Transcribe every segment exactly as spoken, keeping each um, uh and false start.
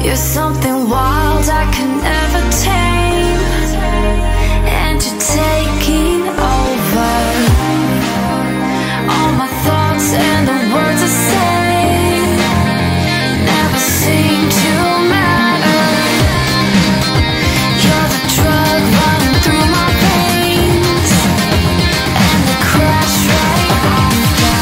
You're something wild I can never tame, and you're taking over all my thoughts and the words I say never seem to matter. You're the drug running through my veins, and the crash right after.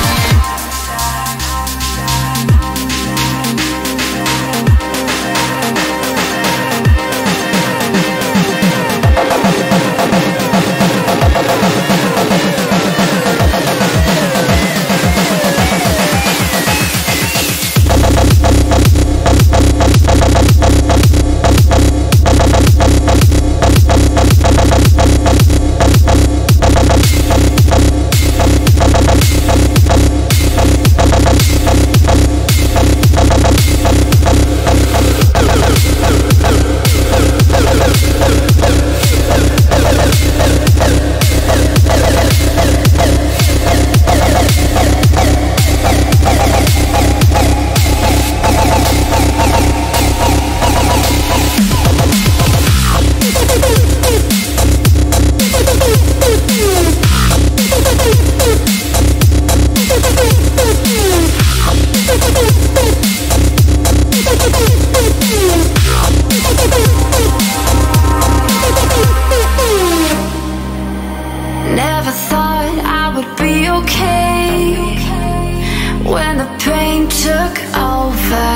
Never thought I would be okay when the pain took over.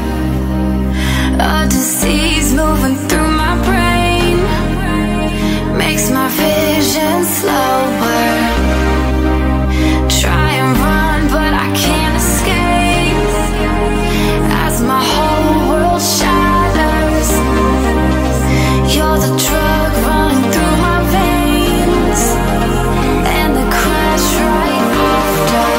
A disease moving through my brain makes my vision slower. Try and run, but I can't escape as my whole world shatters. You're the drug running through my veins, and the crash right after.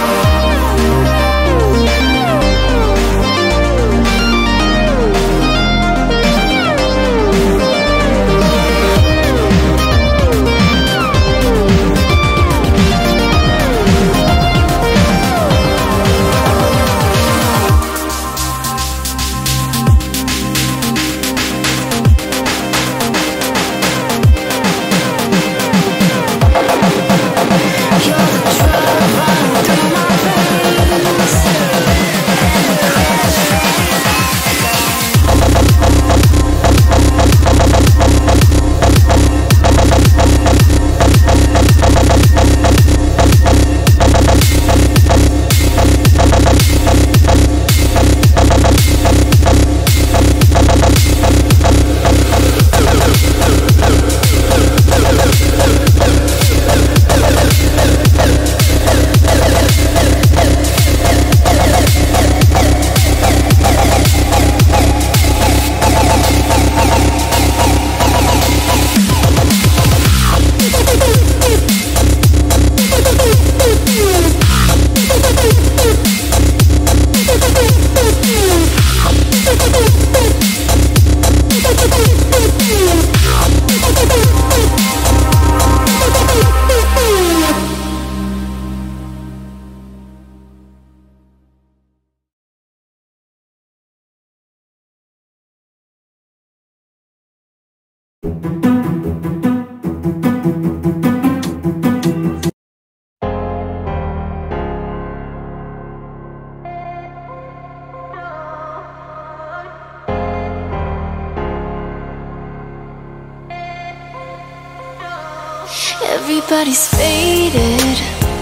Everybody's faded.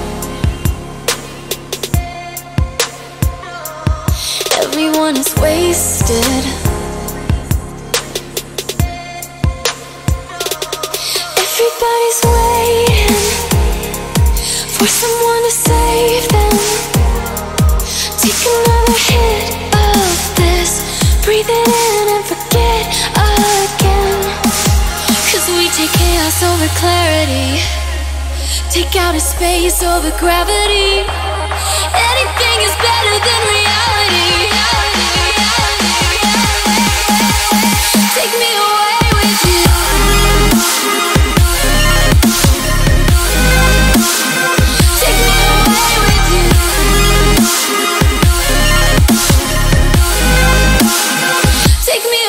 Everyone is wasted. Everybody's waiting for someone to save them. Take another hit of this, breathe it in and forget again. Cause we take chaos over clarity, take outer space over gravity. Anything is better than reality. Take me away with you. Take me away with you. Take me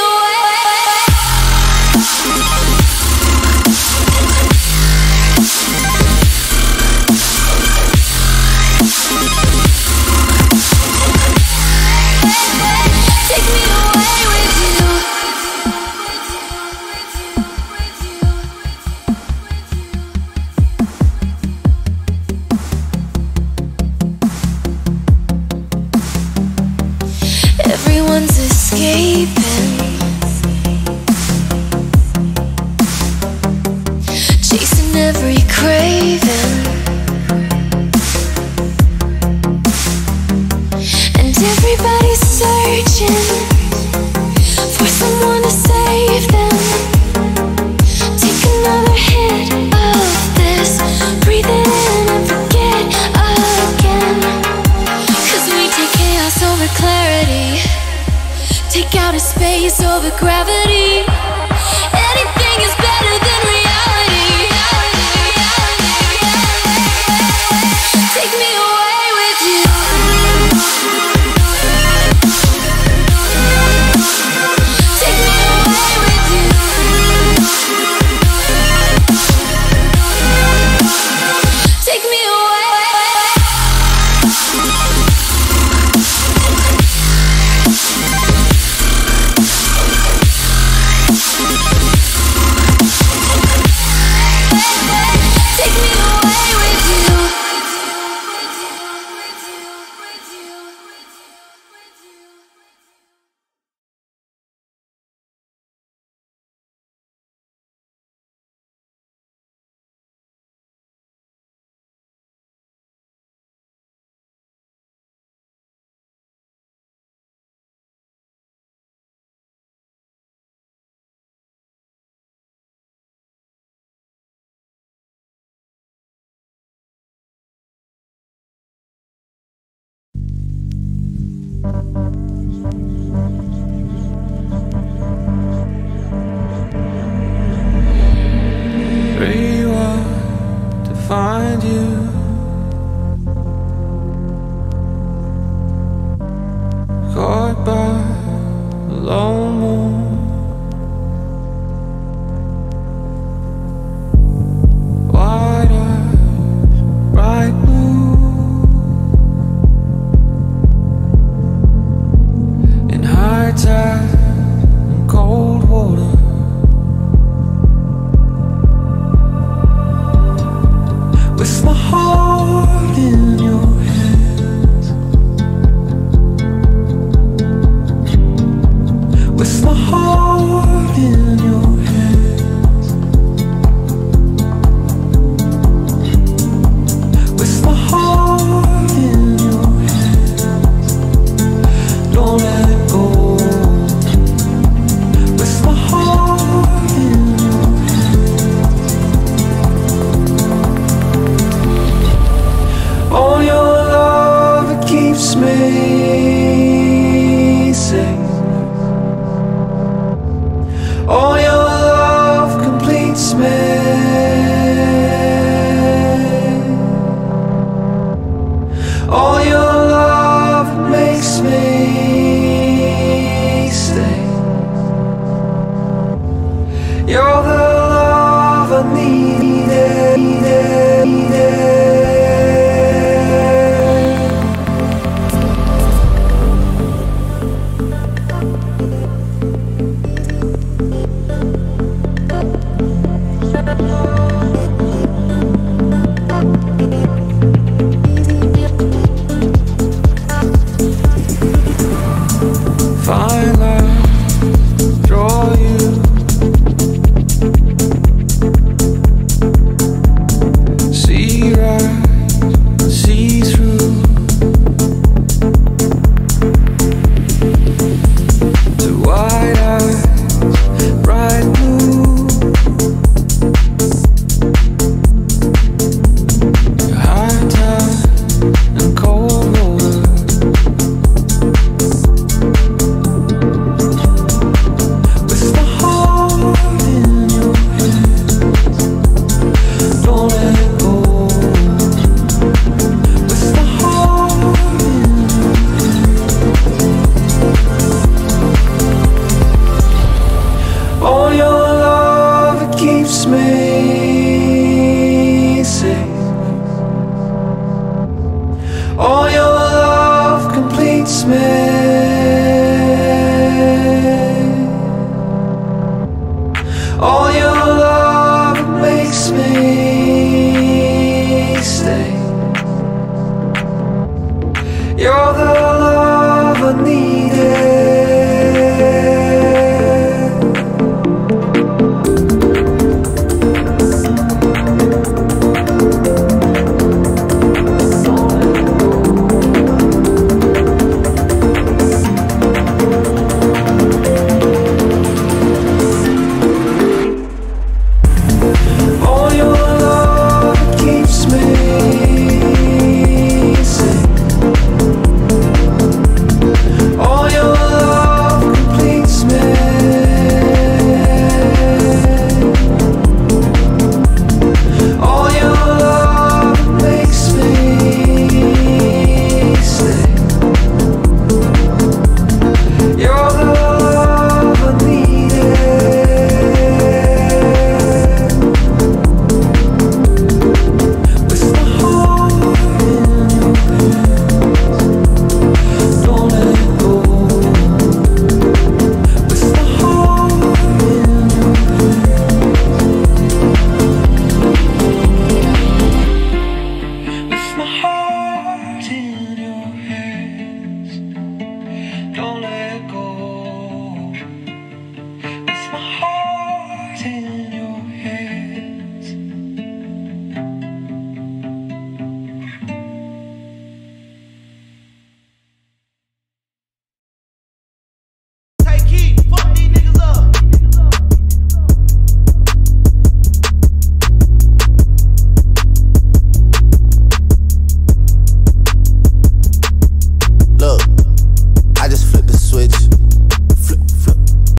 Everybody's searching for someone to save them. Take another hit of this, breathe it in and forget again. Cause we take chaos over clarity, take outer space over gravity. Anything is better than reality. Take me away with you. Take me away with you. Take me away. Take me away with you. Rewind to find you. Caught by the lone moon. Wide eyes, bright blue. In high tide and cold water. With my heart in your hands, with my heart in your hands, with my heart in your hands, don't let it go. With my heart in your hands, all your love, it keeps me safe. All your love completes me. All your love, it makes me stay. You're the love I needed, needed, needed. Find light, draw you. See right, see through. To wide eyes, bright blue. High tide and cold water. With my heart in your hands, don't let it go. With my heart in your hands, all your love, it keeps me safe. All your love completes me. All your love, it makes me stay. You're the love I needed.